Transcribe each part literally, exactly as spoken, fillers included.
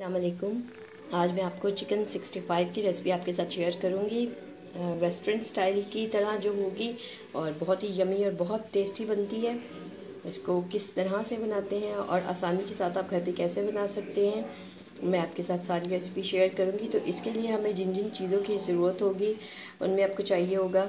अस्सलाम वालेकुम। आज मैं आपको चिकन सिक्सटी फाइव की रेसिपी आपके साथ शेयर करूंगी। रेस्टोरेंट स्टाइल की तरह जो होगी और बहुत ही यमी और बहुत टेस्टी बनती है। इसको किस तरह से बनाते हैं और आसानी के साथ आप घर पे कैसे बना सकते हैं, मैं आपके साथ सारी रेसिपी शेयर करूंगी। तो इसके लिए हमें जिन जिन चीज़ों की ज़रूरत होगी उनमें आपको चाहिए होगा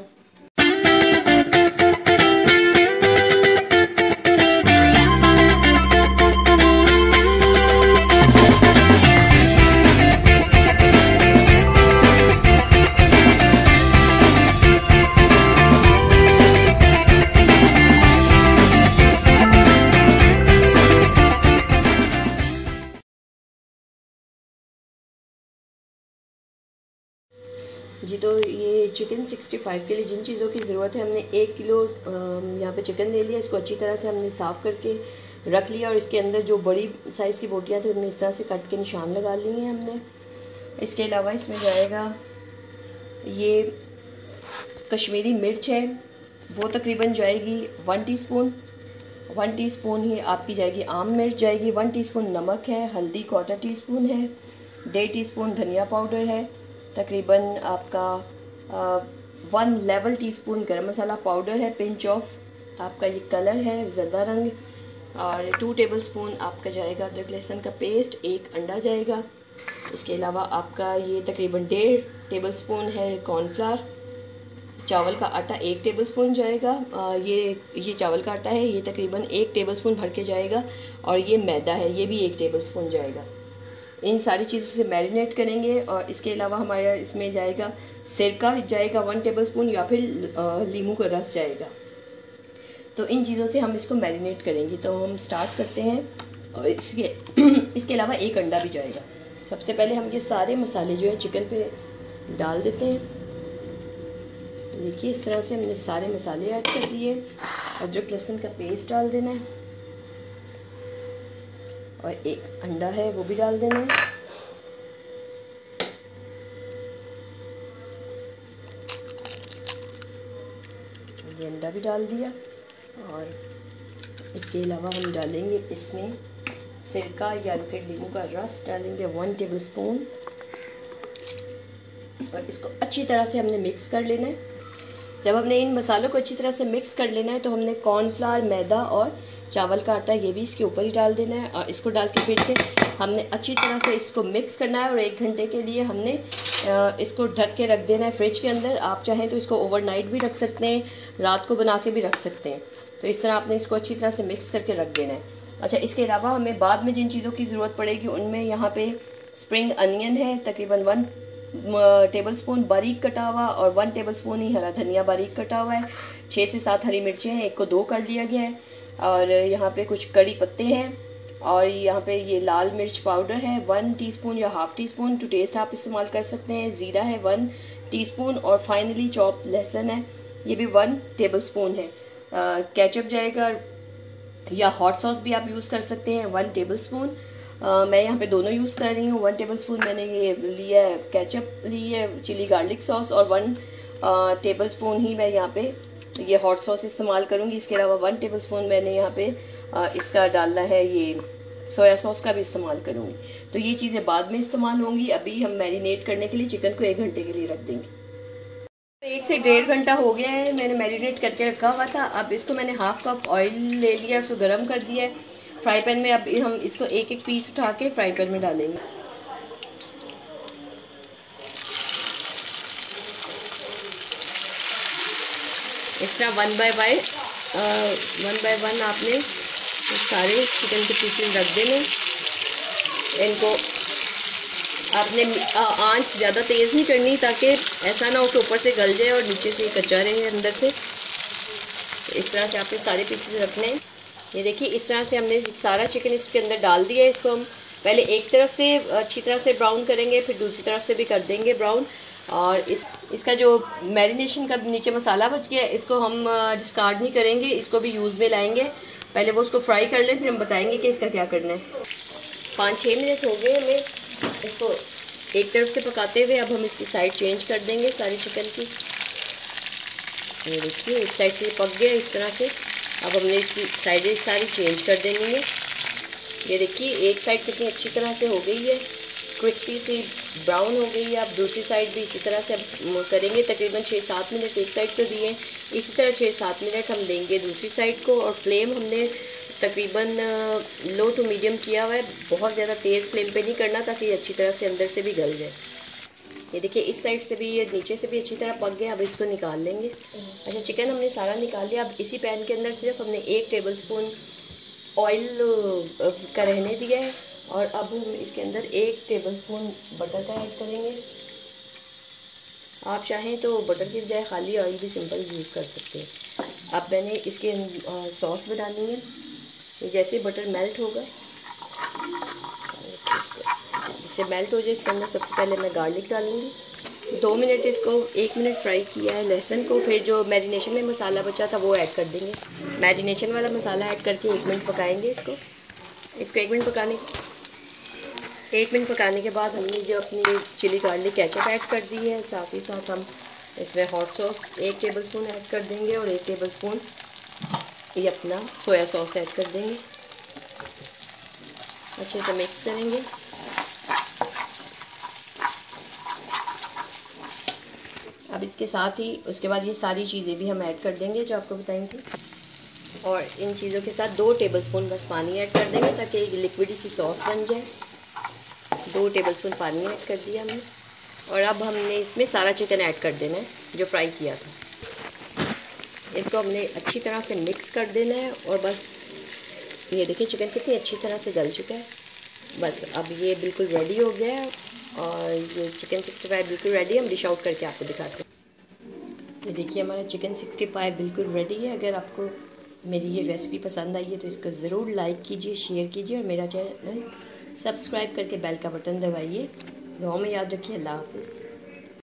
जी। तो ये चिकन सिक्सटी फाइव के लिए जिन चीज़ों की ज़रूरत है, हमने एक किलो यहाँ पे चिकन ले लिया। इसको अच्छी तरह से हमने साफ़ करके रख लिया और इसके अंदर जो बड़ी साइज़ की बोटियाँ थी उनमें इस तरह से कट के निशान लगा लिए हैं हमने। इसके अलावा इसमें जाएगा ये कश्मीरी मिर्च है, वो तकरीबन जाएगी वन टीस्पून। वन टीस्पून ही आपकी जाएगी आम मिर्च जाएगी। वन टीस्पून नमक है, हल्दी क्वार्टर टी स्पून है, डेढ़ टीस्पून धनिया पाउडर है, तकरीबन आपका one level teaspoon garam masala powder है, पिंच ऑफ आपका ये कलर है ज़रदा रंग, और टू टेबलस्पून आपका जाएगा अदरक लहसुन का पेस्ट, एक अंडा जाएगा। इसके अलावा आपका ये तकरीबन डेढ़ टेबलस्पून है कॉर्नफ्लावर। चावल का आटा एक टेबलस्पून जाएगा। आ, ये ये चावल का आटा है, ये तकरीबन एक टेबलस्पून भर के जाएगा। और ये मैदा है, ये भी एक टेबलस्पून जाएगा। इन सारी चीज़ों से मैरिनेट करेंगे। और इसके अलावा हमारा इसमें जाएगा सिरका जाएगा वन टेबलस्पून, या फिर लीमू का रस जाएगा। तो इन चीज़ों से हम इसको मैरिनेट करेंगे। तो हम स्टार्ट करते हैं। और इसके इसके अलावा एक अंडा भी जाएगा। सबसे पहले हम ये सारे मसाले जो है चिकन पे डाल देते हैं। देखिए इस तरह से हमने सारे मसाले ऐड कर दिए। अदरक लहसुन का पेस्ट डाल देना है और एक अंडा है वो भी डाल देना है। ये अंडा भी डाल दिया। और इसके अलावा हम डालेंगे इसमें सिरका या फिर नींबू का रस डालेंगे वन टेबलस्पून। और इसको अच्छी तरह से हमने मिक्स कर लेना है। जब हमने इन मसालों को अच्छी तरह से मिक्स कर लेना है तो हमने कॉर्नफ्लावर, मैदा और चावल का आटा ये भी इसके ऊपर ही डाल देना है। और इसको डाल के फिर से हमने अच्छी तरह से इसको मिक्स करना है। और एक घंटे के लिए हमने इसको ढक के रख देना है फ्रिज के अंदर। आप चाहें तो इसको ओवरनाइट भी रख सकते हैं, रात को बना के भी रख सकते हैं। तो इस तरह आपने इसको अच्छी तरह से मिक्स करके रख देना है। अच्छा, इसके अलावा हमें बाद में जिन चीज़ों की ज़रूरत पड़ेगी उनमें यहाँ पे स्प्रिंग अनियन है, तकरीबन वन टेबलस्पून बारीक कटा हुआ, और वन टेबलस्पून ही हरा धनिया बारीक कटा हुआ है। छः से सात हरी मिर्चें हैं, एक को दो कर लिया गया है। और यहाँ पे कुछ कड़ी पत्ते हैं। और यहाँ पे ये लाल मिर्च पाउडर है वन टीस्पून या half teaspoon, to taste आप इस्तेमाल कर सकते हैं। ज़ीरा है वन टीस्पून। और फाइनली चॉप लहसुन है, ये भी वन टेबलस्पून है। केचप जाएगा या हॉट सॉस भी आप यूज़ कर सकते हैं, वन टेबलस्पून। Uh, मैं यहाँ पे दोनों यूज़ कर रही हूँ। वन टेबलस्पून मैंने ये लिया है केचप ली है चिली गार्लिक सॉस, और वन टेबलस्पून ही मैं यहाँ पे ये हॉट सॉस इस्तेमाल करूँगी। इसके अलावा वन टेबलस्पून मैंने यहाँ पे uh, इसका डालना है, ये सोया सॉस का भी इस्तेमाल करूँगी। तो ये चीज़ें बाद में इस्तेमाल होंगी। अभी हम मैरिनेट करने के लिए चिकन को एक घंटे के लिए रख देंगे। एक से डेढ़ घंटा हो गया है, मैंने मैरिनेट करके रखा हुआ था। अब इसको मैंने हाफ कप ऑयल ले लिया, उसको गर्म कर दिया है फ्राई पैन में। अब हम इसको एक एक पीस उठा के फ्राई पैन में डालेंगे। इस तरह one by by one by one आपने सारे चिकन के पीसेस रख देने। इनको आपने आंच ज़्यादा तेज़ नहीं करनी, ताकि ऐसा ना हो कि ऊपर से गल जाए और नीचे से कच्चा रहे अंदर से। इस तरह से आपने सारे पीसेस रखने हैं। ये देखिए इस तरह से हमने सारा चिकन इसके अंदर डाल दिया है। इसको हम पहले एक तरफ से अच्छी तरह से ब्राउन करेंगे, फिर दूसरी तरफ से भी कर देंगे ब्राउन। और इस इसका जो मैरिनेशन का नीचे मसाला बच गया है, इसको हम डिस्कार्ड नहीं करेंगे, इसको भी यूज़ में लाएंगे। पहले वो उसको फ्राई कर लें, फिर हम बताएंगे कि इसका क्या करना है। पाँच छः मिनट हो गए हमें इसको एक तरफ से पकाते हुए। अब हम इसकी साइड चेंज कर देंगे सारी चिकन की। ये देखिए एक साइड से पक गया इस तरह से। अब हमने इसकी साइडें सारी चेंज कर देनी है। ये देखिए एक साइड कितनी अच्छी तरह से हो गई है, क्रिस्पी सी ब्राउन हो गई है। आप दूसरी साइड भी इसी तरह से अब करेंगे। तकरीबन छः सात मिनट एक साइड को दिए, इसी तरह छः सात मिनट हम देंगे दूसरी साइड को। और फ्लेम हमने तकरीबन लो टू मीडियम किया हुआ है, बहुत ज़्यादा तेज़ फ्लेम पे नहीं करना, ताकि अच्छी तरह से अंदर से भी गल जाए। ये देखिए इस साइड से भी, ये नीचे से भी अच्छी तरह पक गया। अब इसको निकाल लेंगे। अच्छा, चिकन हमने सारा निकाल लिया। अब इसी पैन के अंदर सिर्फ हमने एक टेबल स्पून ऑयल का रहने दिया है, और अब हम इसके अंदर एक टेबलस्पून बटर का ऐड करेंगे। आप चाहें तो बटर की बजाय खाली ऑयल भी सिंपल यूज़ कर सकते हैं। अब मैंने इसके सॉस बनानी है। ये जैसे बटर मेल्ट होगा, इससे मेल्ट हो जाए, इसके अंदर सबसे पहले मैं गार्लिक डालूँगी। दो मिनट इसको एक मिनट फ्राई किया है लहसुन को। फिर जो मैरिनेशन में मसाला बचा था वो ऐड कर देंगे। मैरिनेशन वाला मसाला ऐड करके एक मिनट पकाएंगे इसको। इसको एक मिनट पकाने एक मिनट पकाने के बाद हमने जो अपनी चिली गार्लिक केचप ऐड कर दी है, साथ ही साथ हम इसमें हॉट सॉस एक टेबलस्पून ऐड कर देंगे, और एक टेबलस्पून ये अपना सोया सॉस ऐड कर देंगे। अच्छे से मिक्स करेंगे। अब इसके साथ ही उसके बाद ये सारी चीज़ें भी हम ऐड कर देंगे जो आपको बताई थी, और इन चीज़ों के साथ दो टेबलस्पून बस पानी ऐड कर देंगे ताकि एक लिक्विडी सी सॉस बन जाए। दो टेबलस्पून पानी ऐड कर दिया हमने, और अब हमने इसमें सारा चिकन ऐड कर देना है जो फ्राई किया था। इसको हमने अच्छी तरह से मिक्स कर देना है, और बस ये देखिए चिकन कितनी अच्छी तरह से गल चुका है। बस अब ये बिल्कुल रेडी हो गया है, और ये चिकन सिक्सटी फाइव बिल्कुल रेडी है। हम डिश आउट करके आपको दिखाते हैं। ये देखिए हमारा चिकन सिक्सटी फाइव बिल्कुल रेडी है। अगर आपको मेरी ये रेसिपी पसंद आई है तो इसको ज़रूर लाइक कीजिए, शेयर कीजिए, और मेरा चैनल सब्सक्राइब करके बेल का बटन दबाइए। दुआ में याद रखिए। अल्लाह हाफ़िज़।